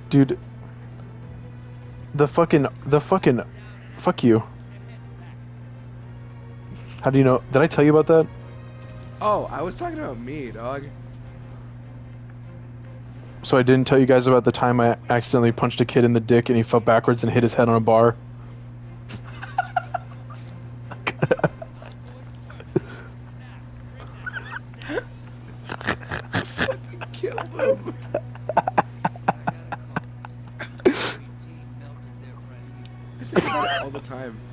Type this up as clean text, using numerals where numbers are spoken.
Dude, the fucking, fuck you. How do you know? Did I tell you about that? Oh, I was talking about me, dog. So I didn't tell you guys about the time I accidentally punched a kid in the dick and he fell backwards and hit his head on a bar. Fucking killed him. I think about it all the time.